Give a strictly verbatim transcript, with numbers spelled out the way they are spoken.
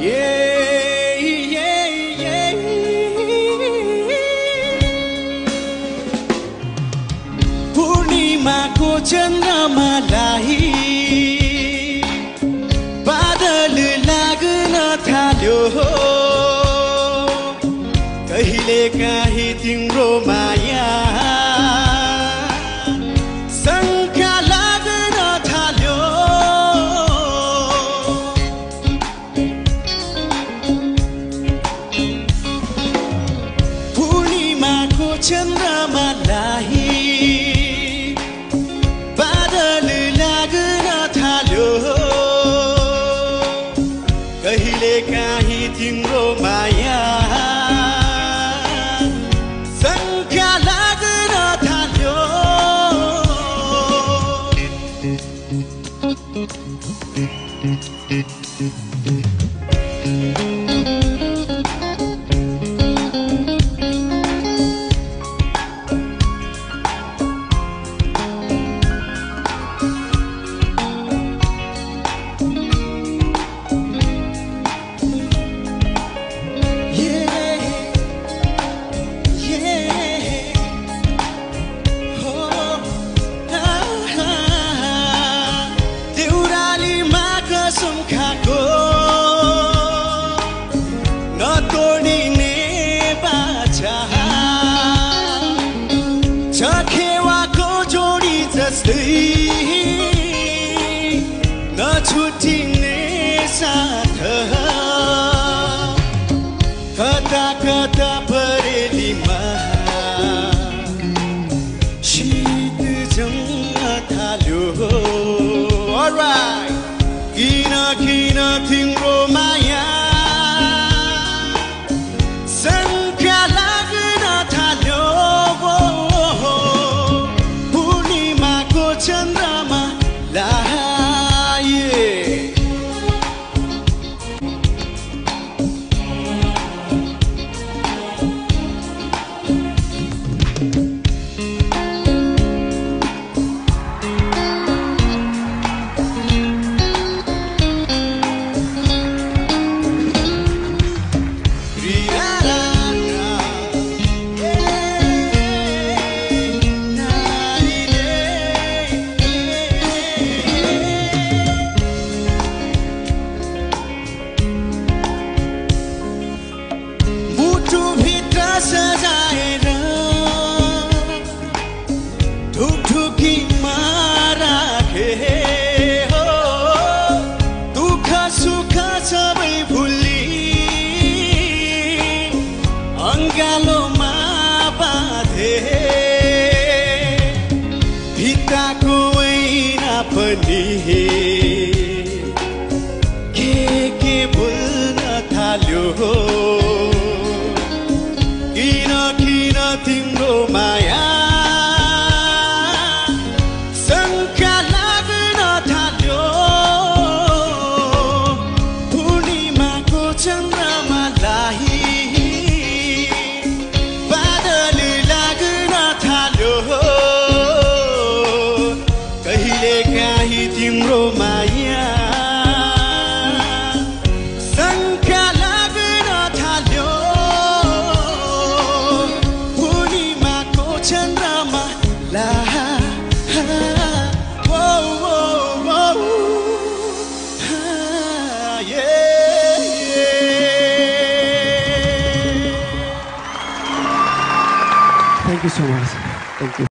Yeah, yeah, yeah. पूर्णिमा को चन्द्रमालाई बादल लाग्न थाल्यो कहिले काहीँ तिम्रो माया शङ्का लाग्न थाल्यो पूर्णिमाको चन्द्रमालाई बादल लाग्न थाल्यो कहिले काहीँ तिम्रो माया शङ्का लाग्न थाल्यो खाको नतोडिने बाछा चखेवाको जोडी जस्तै नछुटिने साथ कता कता परेलीमा शीत जम्न थाल्यो Alright किन किन तिम्रो माया शङ्का लाग्न थाल्यो पूर्णिमाको चन्द्रमा लाए सजाएर ढुकढुकीमा राखे हो दुःख सुख सबै भुली अङ्गालोमा बाँधे भित्ताको ऐना पनि के के भुल्न थाल्यो किन किन तिम्रो माया शङ्का लाग्न थाल्यो पूर्णिमाको चन्द्रमालाई बादल लाग्न थाल्यो कहिले काहीँ तिम्रो माया शङ्का लाग्न थाल्यो चन्द्रमा ला Thank you so much. Thank you.